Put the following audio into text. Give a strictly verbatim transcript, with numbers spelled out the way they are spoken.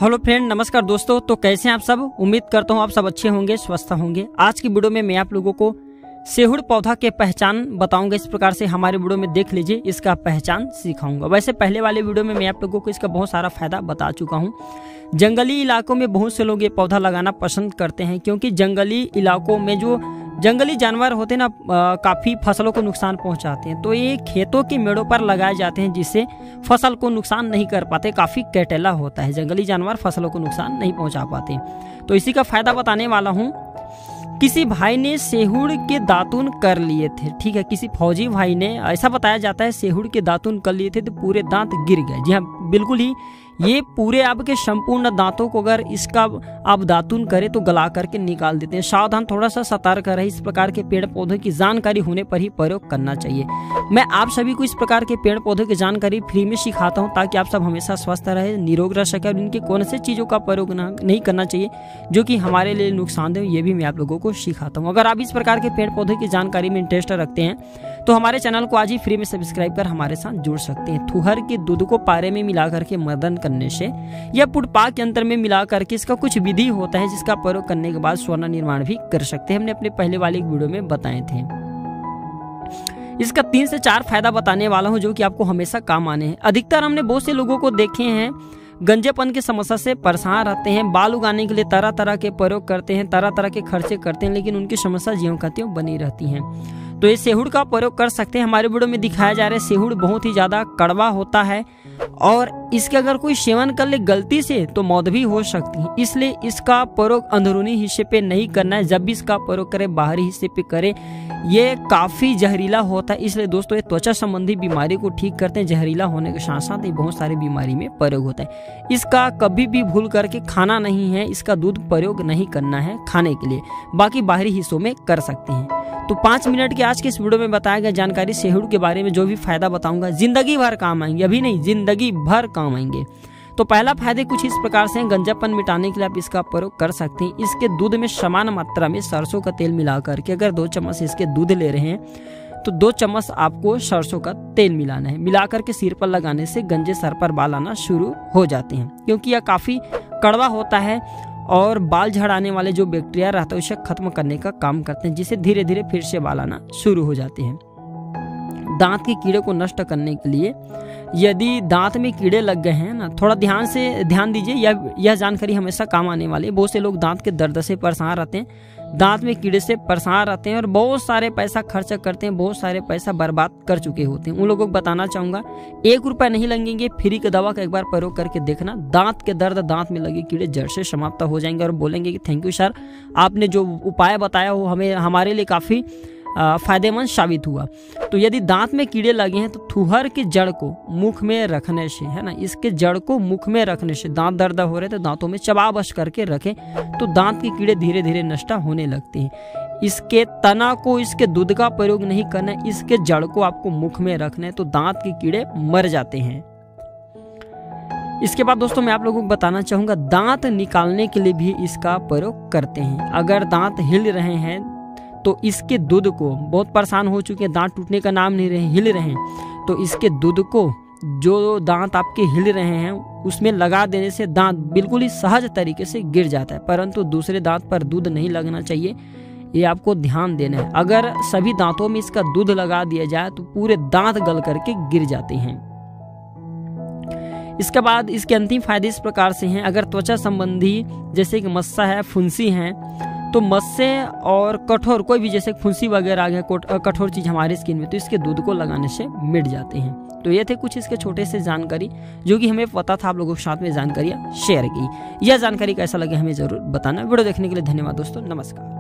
Hello friend, नमस्कार दोस्तों। तो कैसे हैं आप सब? उम्मीद करता हूं आप सब अच्छे होंगे, स्वस्थ होंगे। आज की वीडियो में मैं आप लोगों को सेहुड़ पौधा के पहचान बताऊंगा। इस प्रकार से हमारे वीडियो में देख लीजिए, इसका पहचान सिखाऊंगा। वैसे पहले वाले वीडियो में मैं आप लोगों को इसका बहुत सारा फायदा बता चुका हूं। जंगली इलाकों में बहुत से लोग ये पौधा लगाना पसंद करते हैं, क्योंकि जंगली इलाकों में जो जंगली जानवर होते हैं ना, काफ़ी फसलों को नुकसान पहुंचाते हैं। तो ये खेतों के मेड़ों पर लगाए जाते हैं, जिससे फसल को नुकसान नहीं कर पाते। काफ़ी कैटेला होता है, जंगली जानवर फसलों को नुकसान नहीं पहुंचा पाते। तो इसी का फायदा बताने वाला हूँ। किसी भाई ने सेहुड़ के दातुन कर लिए थे, ठीक है। किसी फौजी भाई ने, ऐसा बताया जाता है, सेहुड़ के दातुन कर लिए थे तो पूरे दांत गिर गए। जी हाँ, बिल्कुल ही ये पूरे आपके संपूर्ण दांतों को अगर इसका आप दातुन करें तो गला करके निकाल देते हैं। सावधान, थोड़ा सा सतर्क रहे। इस प्रकार के पेड़ पौधों की जानकारी होने पर ही प्रयोग करना चाहिए। मैं आप सभी को इस प्रकार के पेड़ पौधों की जानकारी फ्री में सिखाता हूं, ताकि आप सब हमेशा स्वस्थ रहे, निरोग रह सके। और इनके कौन से चीज़ों का प्रयोग नहीं करना चाहिए जो कि हमारे लिए नुकसानदेह, ये भी मैं आप लोगों को सिखाता हूँ। अगर आप इस प्रकार के पेड़ पौधों की जानकारी में इंटरेस्ट रखते हैं तो हमारे चैनल को आज ही फ्री में सब्सक्राइब कर हमारे साथ जुड़ सकते हैं। थुहर के दूध को पारे में मिला करके मर्दन करने से या पुटपाक यंत्र में मिला करके, इसका कुछ विधि होता है जिसका प्रयोग करने के बाद स्वर्ण निर्माण भी कर सकते हैं। हमने अपने पहले वाले वीडियो में बताए थे। इसका तीन से चार फायदा बताने वाला हूं, जो कि आपको हमेशा काम आने हैं। अधिकतर हमने बहुत से लोगों को देखे हैं गंजेपन की समस्या से परेशान रहते हैं, बाल उगाने के लिए तरह तरह के प्रयोग करते हैं, तरह तरह के खर्चे करते हैं, लेकिन उनकी समस्या ज्यों का त्यों बनी रहती है। तो ये सेहुड़ का प्रयोग कर सकते हैं। हमारे वीडियो में दिखाया जा रहा है, सेहुड़ बहुत ही ज्यादा कड़वा होता है और इसके अगर कोई सेवन कर ले गलती से तो मौत भी हो सकती है। इसलिए इसका प्रयोग अंदरूनी हिस्से पे नहीं करना है। जब भी इसका प्रयोग करें बाहरी हिस्से पे करें। ये काफी जहरीला होता है, इसलिए दोस्तों ये त्वचा संबंधी बीमारी को ठीक करते हैं। जहरीला होने के साथ साथ ये बहुत सारी बीमारी में प्रयोग होता है। इसका कभी भी भूल करके खाना नहीं है, इसका दूध प्रयोग नहीं करना है खाने के लिए। बाकी बाहरी हिस्सों में कर सकते हैं। तो पाँच मिनट के आज के इस वीडियो में बताया गया जानकारी सेहुड़ के बारे में, जो भी फायदा बताऊंगा जिंदगी भर काम आएंगे। अभी नहीं, जिंदगी भर काम आएंगे। तो पहला फायदे कुछ इस प्रकार से हैं। गंजापन मिटाने के लिए आप इसका प्रयोग कर सकते हैं। इसके दूध में समान मात्रा में सरसों का तेल मिला करके, अगर दो चम्मच इसके दूध ले रहे हैं तो दो चम्मच आपको सरसों का तेल मिलाना है। मिला करके सिर पर लगाने से गंजे सर पर बाल आना शुरू हो जाते हैं, क्योंकि यह काफी कड़वा होता है और बाल झड़ाने वाले जो बैक्टीरिया रहता है उसे खत्म करने का काम करते हैं, जिससे धीरे धीरे फिर से बाल आना शुरू हो जाते हैं। दांत के कीड़े को नष्ट करने के लिए, यदि दांत में कीड़े लग गए हैं ना, थोड़ा ध्यान से ध्यान दीजिए। यह यह जानकारी हमेशा काम आने वाली है। बहुत से लोग दांत के दर्द से परेशान रहते हैं, दांत में कीड़े से परेशान रहते हैं और बहुत सारे पैसा खर्च करते हैं, बहुत सारे पैसा बर्बाद कर चुके होते हैं। उन लोगों को बताना चाहूंगा, एक रुपया नहीं लगेंगे, फ्री के दवा का एक बार प्रयोग करके देखना। दांत के दर्द, दांत में लगे कीड़े जड़ से समाप्त हो जाएंगे और बोलेंगे कि थैंक यू सर, आपने जो उपाय बताया वो हमें हमारे लिए काफी फायदेमंद साबित हुआ। तो यदि दांत में कीड़े लगे हैं तो थुहर की जड़ को मुख में रखने से, है ना, इसके जड़ को मुख में रखने से, दांत दर्द हो रहे तो दांतों में चबा बस करके रखें तो दांत के कीड़े धीरे धीरे नष्ट होने लगते हैं। इसके तना को, इसके दूध का प्रयोग नहीं करना है, इसके जड़ को आपको मुख में रखना है तो दांत के कीड़े मर जाते हैं। इसके बाद दोस्तों मैं आप लोगों को बताना चाहूंगा, दांत निकालने के लिए भी इसका प्रयोग करते हैं। अगर दांत हिल रहे हैं तो इसके दूध को, बहुत परेशान हो चुके हैं, दांत टूटने का नाम नहीं रहे, हिल रहे हैं, तो इसके दूध को, जो दांत आपके हिल रहे हैं उसमें लगा देने से दांत बिल्कुल ही सहज तरीके से गिर जाता है। परंतु दूसरे दांत पर दूध नहीं लगना चाहिए, ये आपको ध्यान देना है। अगर सभी दांतों में इसका दूध लगा दिया जाए तो पूरे दांत गल करके गिर जाते हैं। इसके बाद इसके अंतिम फायदे इस प्रकार से हैं। अगर त्वचा संबंधी जैसे कि मस्सा है, फुंसी है, तो मस्से और कठोर, कोई भी जैसे फुंसी वगैरह आ गया, कठोर चीज हमारे स्किन में, तो इसके दूध को लगाने से मिट जाते हैं। तो ये थे कुछ इसके छोटे से जानकारी जो कि हमें पता था, आप लोगों के साथ में जानकारियां शेयर की। यह जानकारी कैसा लगे हमें जरूर बताना। वीडियो देखने के लिए धन्यवाद दोस्तों, नमस्कार।